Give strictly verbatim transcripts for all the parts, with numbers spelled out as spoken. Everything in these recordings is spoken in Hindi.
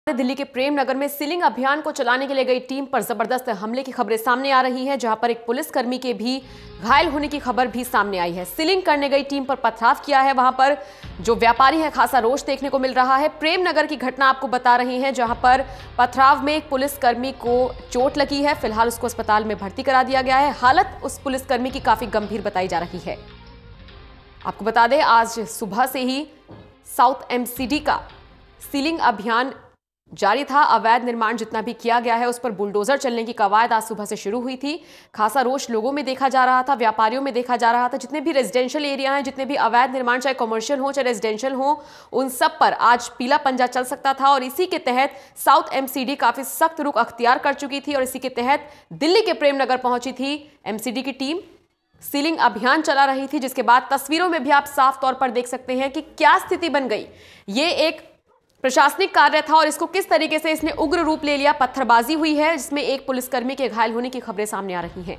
दिल्ली के प्रेम नगर में सीलिंग अभियान को चलाने के लिए गई टीम पर जबरदस्त हमले की खबरें सामने आ रही हैं, जहां पर एक पुलिसकर्मी के भी घायल होने की खबर भी सामने आई है। सीलिंग करने गई टीम पर पथराव किया है, वहां पर जो व्यापारी है खासा रोष देखने को मिल रहा है। प्रेम नगर की घटना आपको बता रही है, जहां पर पथराव में एक पुलिसकर्मी को चोट लगी है। फिलहाल उसको अस्पताल में भर्ती करा दिया गया है। हालत उस पुलिसकर्मी की काफी गंभीर बताई जा रही है। आपको बता दें, आज सुबह से ही साउथ एमसीडी का सीलिंग अभियान जारी था। अवैध निर्माण जितना भी किया गया है उस पर बुलडोजर चलने की कवायद आज सुबह से शुरू हुई थी। खासा रोष लोगों में देखा जा रहा था, व्यापारियों में देखा जा रहा था। जितने भी रेजिडेंशियल एरिया हैं, जितने भी अवैध निर्माण, चाहे कमर्शियल हो चाहे रेजिडेंशियल हो, उन सब पर आज पीला पंजा चल सकता था। और इसी के तहत साउथ एमसीडी काफी सख्त रुख अख्तियार कर चुकी थी और इसी के तहत दिल्ली के प्रेम नगर पहुंची थी एमसीडी की टीम। सीलिंग अभियान चला रही थी, जिसके बाद तस्वीरों में भी आप साफ तौर पर देख सकते हैं कि क्या स्थिति बन गई। ये एक प्रशासनिक कार्य था और इसको किस तरीके से इसने उग्र रूप ले लिया। पत्थरबाजी हुई है, जिसमें एक पुलिसकर्मी के घायल होने की खबरें सामने आ रही हैं।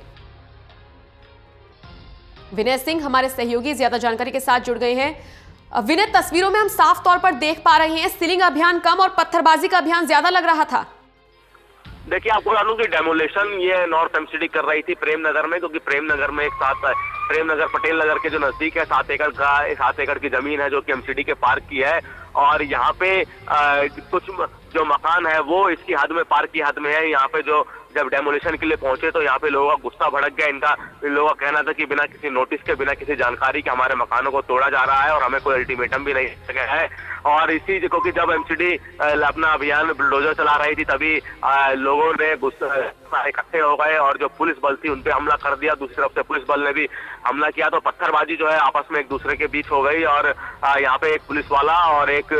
विनय सिंह हमारे सहयोगी ज्यादा जानकारी के साथ जुड़ गए हैं। विनय, तस्वीरों में हम साफ तौर पर देख पा रहे हैं सीलिंग अभियान कम और पत्थरबाजी का अभियान ज्यादा लग रहा था। देखिए, आपको बता दूं कि डेमोलेशन ये नॉर्थ एमसीडी कर रही थी प्रेम नगर में, क्योंकि प्रेम नगर में एक साथ प्रेम नगर पटेल नगर के जो नजदीक है सात एकड़ का सात एकड़ की जमीन है जो कि एमसीडी के पार्क की है। और यहाँ पे आ, कुछ जो मकान है वो इसकी हद में, पार्क की हद में है। यहाँ पे जो जब डेमोलेशन के लिए पहुंचे तो यहाँ पे लोगों का गुस्सा भड़क गया। इनका इन लोगों का कहना था कि बिना किसी नोटिस के, बिना किसी जानकारी के हमारे मकानों को तोड़ा जा रहा है और हमें कोई अल्टीमेटम भी नहीं दिया गया है। और इसी क्योंकि जब एमसीडी अपना अभियान बुलडोजर चला रही थी तभी लोगों ने गुस्सा इकट्ठे हो गए और जो पुलिस बल थी उनपे हमला कर दिया। दूसरी तरफ से पुलिस बल ने भी हमला किया तो पत्थरबाजी जो है आपस में एक दूसरे के बीच हो गई। और यहाँ पे एक पुलिस वाला और एक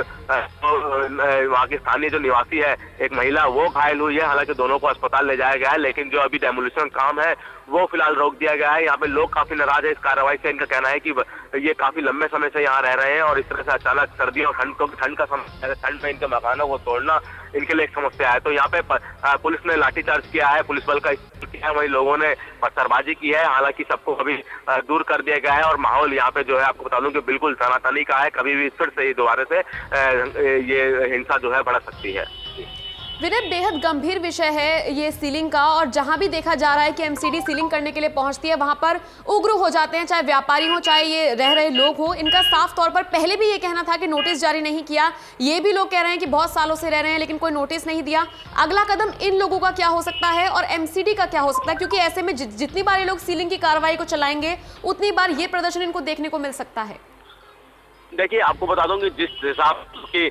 वहाँ की स्थानीय जो निवासी है, एक महिला, वो घायल हुई है। हालांकि दोनों को अस्पताल ले जाया गया है, लेकिन जो अभी डेमोलिशन काम है वो फिलहाल रोक दिया गया है। यहाँ पे लोग काफी नाराज है इस कार्रवाई से। इनका कहना है कि ये काफी लंबे समय से यहाँ रह रहे हैं और इस तरह से अचानक सर्दी और ठंड, क्योंकि ठंड का समय, ठंड में इनके मकानों को तोड़ना इनके लिए एक समस्या है। तो यहाँ पे पुलिस ने लाठीचार्ज किया है, पुलिस बल का इस्तेमाल किया है, वही लोगों ने पत्थरबाजी की है। हालांकि सबको अभी दूर कर दिया गया है और माहौल यहाँ पे जो है आपको बता दूं कि बिल्कुल तनातनी का है। कभी भी फिर से दोबारा से ये हिंसा जो है बढ़ सकती है। विनय, बेहद गंभीर विषय है ये सीलिंग का, और जहां भी देखा जा रहा है कि एमसीडी सीलिंग करने के लिए पहुंचती है वहां पर उग्र हो जाते हैं, चाहे व्यापारी हो चाहे ये रह रहे लोग हो। इनका साफ तौर पर पहले भी ये कहना था कि नोटिस जारी नहीं किया। ये भी लोग कह रहे हैं कि बहुत सालों से रह रहे हैं लेकिन कोई नोटिस नहीं दिया। अगला कदम इन लोगों का क्या हो सकता है और एमसीडी का क्या हो सकता है, क्योंकि ऐसे में जि, जितनी बार ये लोग सीलिंग की कार्रवाई को चलाएंगे उतनी बार ये प्रदर्शन इनको देखने को मिल सकता है। देखिए, आपको बता दूं कि जिस हिसाब की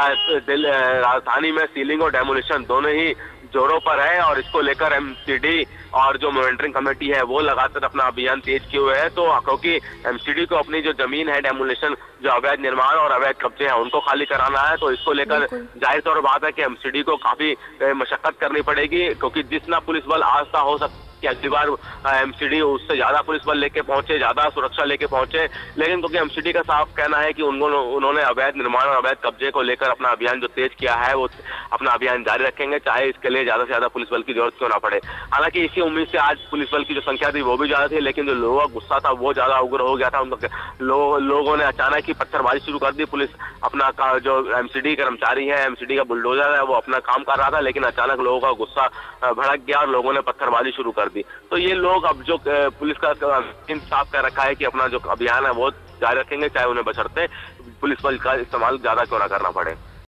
राजधानी में सीलिंग और डेमोलिशन दोनों ही जोरों पर है और इसको लेकर एमसीडी और जो मॉनिटरिंग कमेटी है वो लगातार अपना अभियान तेज किए हुए है। तो क्योंकि एमसीडी को अपनी जो जमीन है, डेमोलिशन, जो अवैध निर्माण और अवैध कब्जे हैं उनको खाली कराना है, तो इसको लेकर जाहिर तौर बात है कि एमसीडी को काफी मशक्कत करनी पड़ेगी। क्योंकि जितना पुलिस बल आस्था हो सकता कि अगली बार एमसीडी उससे ज्यादा पुलिस बल लेके पहुंचे, ज्यादा सुरक्षा लेके पहुंचे, लेकिन क्योंकि एमसीडी का साफ कहना है कि उन्होंने अवैध निर्माण और अवैध कब्जे को लेकर अपना अभियान जो तेज किया है वो अपना अभियान जारी रखेंगे, चाहे इसके लिए ज्यादा से ज्यादा पुलिस बल की जरूरत क्यों ना पड़े। हालांकि इसी उम्मीद से आज पुलिस बल की जो संख्या थी वो भी ज्यादा थी, लेकिन जो लोगों का गुस्सा था वो ज्यादा उग्र हो गया था। लो, लोगों ने अचानक ही पत्थरबाजी शुरू कर दी। पुलिस अपना जो एमसीडी कर्मचारी है, एमसीडी का बुलडोजर है, वो अपना काम कर रहा था, लेकिन अचानक लोगों का गुस्सा भड़क गया और लोगों ने पत्थरबाजी शुरू कर दी। तो ये लोग अब जो पुलिस का साफ कर रखा है कि अपना जो अभियान है वो जारी रखेंगे, चाहे उन्हें बशर्ते पुलिस बल का इस्तेमाल ज्यादा क्यों ना करना पड़े।